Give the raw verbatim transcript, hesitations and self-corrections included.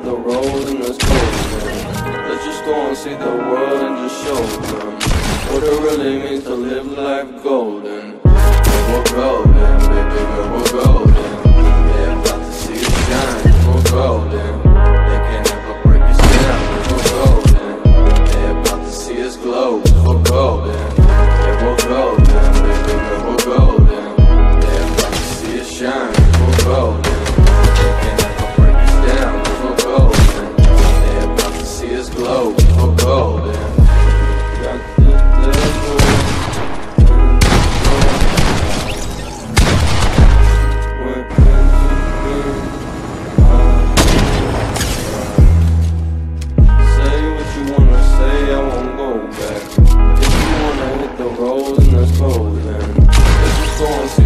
the road and let's go then. Let's just go and see the world and just show them what it really means to live life golden. We're golden, baby girl, we're golden. They're about to see us shine, we're golden. They can't ever break us down, we're golden. They're about to see us glow, we're golden. Yeah, we're golden, baby girl, we're golden. They're about to see us shine, we're golden. They can't ever break us down, we're golden. They're about to see us glow, we're golden. Got the devil. Road and let's go then. Let's just go and see